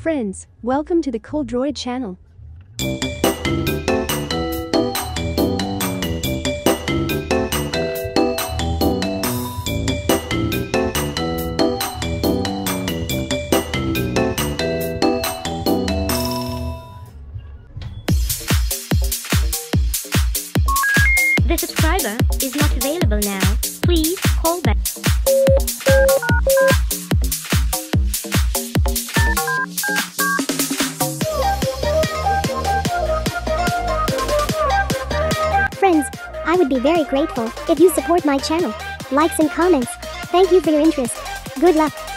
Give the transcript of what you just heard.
Friends, welcome to the cooldroid channel. The subscriber is not available now. Please call back. Friends, I would be very grateful if you support my channel. Likes and comments. Thank you for your interest. Good luck.